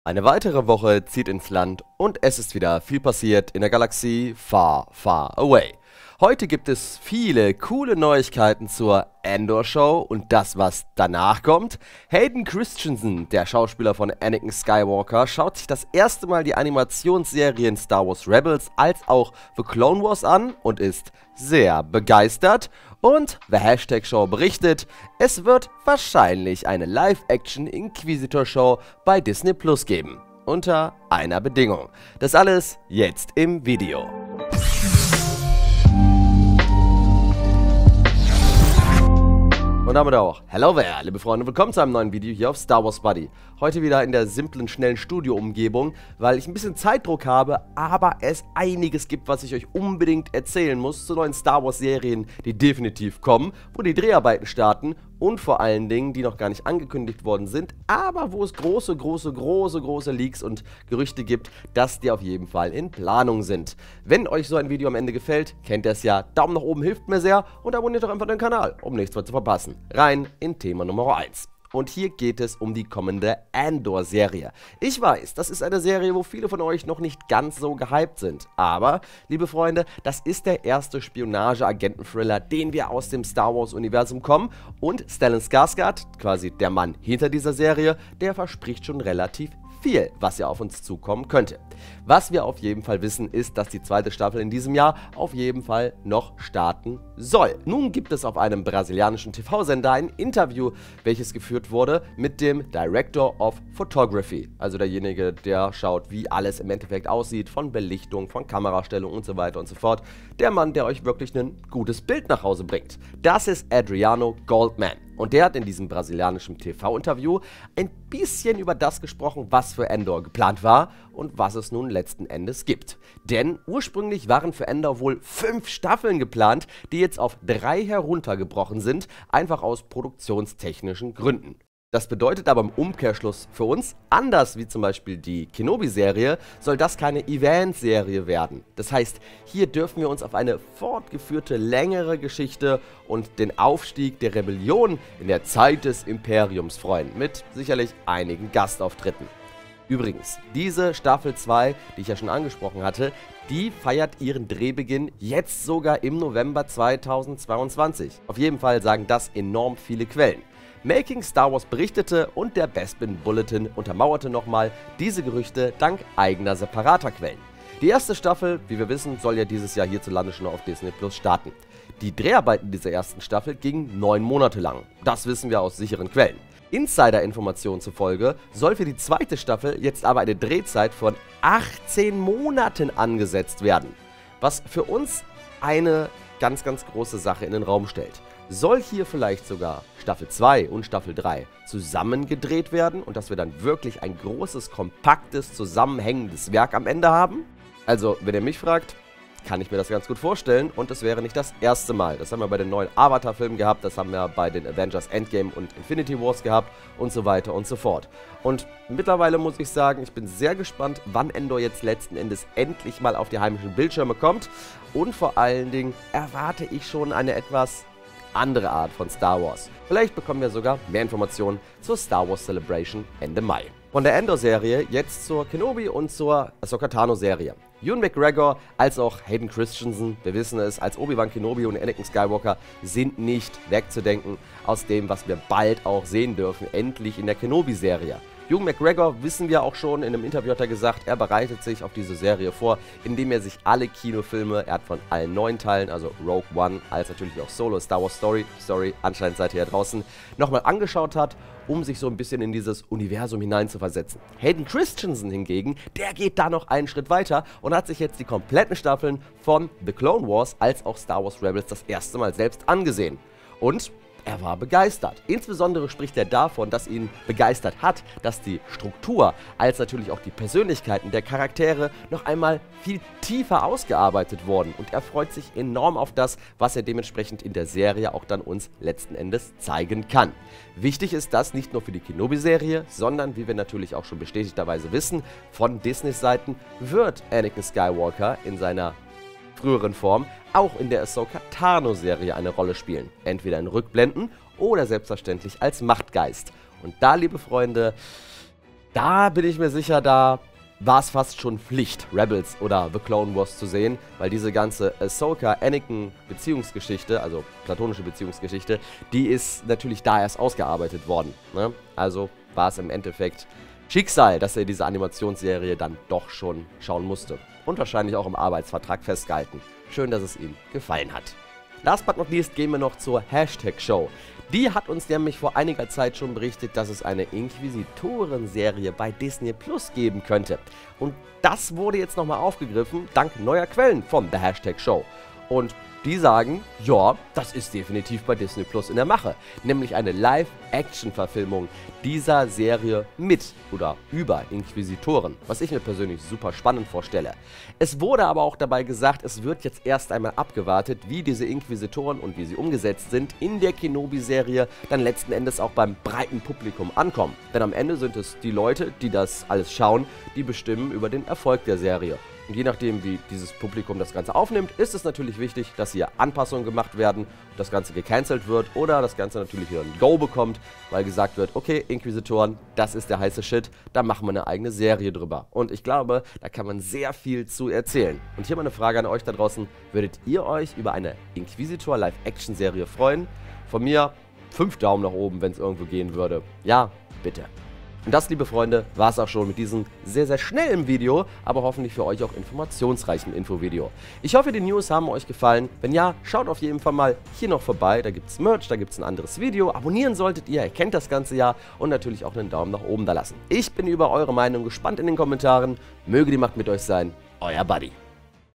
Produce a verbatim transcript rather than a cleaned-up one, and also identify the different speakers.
Speaker 1: Eine weitere Woche zieht ins Land und es ist wieder viel passiert in der Galaxie far, far away. Heute gibt es viele coole Neuigkeiten zur Andor-Show und das, was danach kommt. Hayden Christensen, der Schauspieler von Anakin Skywalker, schaut sich das erste Mal die Animationsserien Star Wars Rebels als auch The Clone Wars an und ist sehr begeistert. Und The Hashtag Show berichtet, es wird wahrscheinlich eine Live-Action-Inquisitor-Show bei Disney Plus geben. Unter einer Bedingung. Das alles jetzt im Video. Und damit auch, hello there, liebe Freunde, willkommen zu einem neuen Video hier auf Star Wars Buddy. Heute wieder in der simplen, schnellen Studio-Umgebung, weil ich ein bisschen Zeitdruck habe, aber es einiges gibt, was ich euch unbedingt erzählen muss zu neuen Star Wars-Serien, die definitiv kommen, wo die Dreharbeiten starten und vor allen Dingen, die noch gar nicht angekündigt worden sind, aber wo es große, große, große, große Leaks und Gerüchte gibt, dass die auf jeden Fall in Planung sind. Wenn euch so ein Video am Ende gefällt, kennt ihr es ja, Daumen nach oben hilft mir sehr und abonniert doch einfach den Kanal, um nichts mehr zu verpassen. Rein in Thema Nummer eins. Und hier geht es um die kommende Andor-Serie. Ich weiß, das ist eine Serie, wo viele von euch noch nicht ganz so gehypt sind. Aber, liebe Freunde, das ist der erste Spionage-Agenten-Thriller, den wir aus dem Star Wars-Universum kommen. Und Stellan Skarsgård, quasi der Mann hinter dieser Serie, der verspricht schon relativ viel, was ja auf uns zukommen könnte. Was wir auf jeden Fall wissen, ist, dass die zweite Staffel in diesem Jahr auf jeden Fall noch starten soll. Nun gibt es auf einem brasilianischen T V-Sender ein Interview, welches geführt wurde mit dem Director of Photography, also derjenige, der schaut, wie alles im Endeffekt aussieht, von Belichtung, von Kamerastellung und so weiter und so fort. Der Mann, der euch wirklich ein gutes Bild nach Hause bringt. Das ist Adriano Goldman. Und der hat in diesem brasilianischen T V-Interview ein bisschen über das gesprochen, was für Andor geplant war und was es nun letzten Endes gibt. Denn ursprünglich waren für Andor wohl fünf Staffeln geplant, die jetzt auf drei heruntergebrochen sind, einfach aus produktionstechnischen Gründen. Das bedeutet aber im Umkehrschluss für uns, anders wie zum Beispiel die Kenobi-Serie, soll das keine Event-Serie werden. Das heißt, hier dürfen wir uns auf eine fortgeführte, längere Geschichte und den Aufstieg der Rebellion in der Zeit des Imperiums freuen, mit sicherlich einigen Gastauftritten. Übrigens, diese Staffel zwei, die ich ja schon angesprochen hatte, die feiert ihren Drehbeginn jetzt sogar im November zweitausendzweiundzwanzig. Auf jeden Fall sagen das enorm viele Quellen. Making Star Wars berichtete und der Bespin Bulletin untermauerte nochmal diese Gerüchte dank eigener separater Quellen. Die erste Staffel, wie wir wissen, soll ja dieses Jahr hierzulande schon auf Disney Plus starten. Die Dreharbeiten dieser ersten Staffel gingen neun Monate lang. Das wissen wir aus sicheren Quellen. Insider-Informationen zufolge soll für die zweite Staffel jetzt aber eine Drehzeit von achtzehn Monaten angesetzt werden. Was für uns eine ganz, ganz große Sache in den Raum stellt. Soll hier vielleicht sogar Staffel zwei und Staffel drei zusammen gedreht werden und dass wir dann wirklich ein großes, kompaktes, zusammenhängendes Werk am Ende haben? Also, wenn ihr mich fragt, kann ich mir das ganz gut vorstellen und es wäre nicht das erste Mal. Das haben wir bei den neuen Avatar-Filmen gehabt, das haben wir bei den Avengers Endgame und Infinity Wars gehabt und so weiter und so fort. Und mittlerweile muss ich sagen, ich bin sehr gespannt, wann Andor jetzt letzten Endes endlich mal auf die heimischen Bildschirme kommt und vor allen Dingen erwarte ich schon eine etwas andere Art von Star Wars. Vielleicht bekommen wir sogar mehr Informationen zur Star Wars Celebration Ende Mai. Von der Andor-Serie jetzt zur Kenobi und zur Ahsoka Tano-Serie. Ewan McGregor als auch Hayden Christensen, wir wissen es, als Obi-Wan Kenobi und Anakin Skywalker sind nicht wegzudenken aus dem, was wir bald auch sehen dürfen, endlich in der Kenobi-Serie. Ewan McGregor, wissen wir auch schon, in einem Interview hat er gesagt, er bereitet sich auf diese Serie vor, indem er sich alle Kinofilme, er hat von allen neun Teilen, also Rogue One, als natürlich auch Solo, Star Wars Story, sorry, anscheinend seid ihr ja draußen, nochmal angeschaut hat, um sich so ein bisschen in dieses Universum hineinzuversetzen. Hayden Christensen hingegen, der geht da noch einen Schritt weiter und hat sich jetzt die kompletten Staffeln von The Clone Wars als auch Star Wars Rebels das erste Mal selbst angesehen. Und er war begeistert. Insbesondere spricht er davon, dass ihn begeistert hat, dass die Struktur als natürlich auch die Persönlichkeiten der Charaktere noch einmal viel tiefer ausgearbeitet wurden. Und er freut sich enorm auf das, was er dementsprechend in der Serie auch dann uns letzten Endes zeigen kann. Wichtig ist das nicht nur für die Kenobi-Serie, sondern, wie wir natürlich auch schon bestätigterweise wissen, von Disneys Seiten wird Anakin Skywalker in seiner früheren Form auch in der Ahsoka Tano-Serie eine Rolle spielen. Entweder in Rückblenden oder selbstverständlich als Machtgeist. Und da, liebe Freunde, Da bin ich mir sicher, da war es fast schon Pflicht, Rebels oder The Clone Wars zu sehen, weil diese ganze Ahsoka-Anakin-Beziehungsgeschichte, also platonische Beziehungsgeschichte, die ist natürlich da erst ausgearbeitet worden. Ne? Also war es im Endeffekt Schicksal, dass er diese Animationsserie dann doch schon schauen musste. Und wahrscheinlich auch im Arbeitsvertrag festgehalten. Schön, dass es ihm gefallen hat. Last but not least gehen wir noch zur Hashtag-Show. Die hat uns nämlich vor einiger Zeit schon berichtet, dass es eine Inquisitoren-Serie bei Disney Plus geben könnte. Und das wurde jetzt nochmal aufgegriffen, dank neuer Quellen von der Hashtag-Show. Und die sagen, ja, das ist definitiv bei Disney Plus in der Mache. Nämlich eine Live-Action-Verfilmung dieser Serie mit oder über Inquisitoren, was ich mir persönlich super spannend vorstelle. Es wurde aber auch dabei gesagt, es wird jetzt erst einmal abgewartet, wie diese Inquisitoren und wie sie umgesetzt sind in der Kenobi-Serie dann letzten Endes auch beim breiten Publikum ankommen. Denn am Ende sind es die Leute, die das alles schauen, die bestimmen über den Erfolg der Serie. Und je nachdem, wie dieses Publikum das Ganze aufnimmt, ist es natürlich wichtig, dass hier Anpassungen gemacht werden, das Ganze gecancelt wird oder das Ganze natürlich wieder ein Go bekommt, weil gesagt wird, okay, Inquisitoren, das ist der heiße Shit, da machen wir eine eigene Serie drüber. Und ich glaube, da kann man sehr viel zu erzählen. Und hier mal eine Frage an euch da draußen, würdet ihr euch über eine Inquisitor Live-Action-Serie freuen? Von mir fünf Daumen nach oben, wenn es irgendwo gehen würde. Ja, bitte. Und das, liebe Freunde, war es auch schon mit diesem sehr, sehr schnellen Video, aber hoffentlich für euch auch informationsreichen Infovideo. Ich hoffe, die News haben euch gefallen. Wenn ja, schaut auf jeden Fall mal hier noch vorbei. Da gibt es Merch, da gibt es ein anderes Video. Abonnieren solltet ihr, ihr kennt das ganze ja. Und natürlich auch einen Daumen nach oben da lassen. Ich bin über eure Meinung gespannt in den Kommentaren. Möge die Macht mit euch sein. Euer Buddy.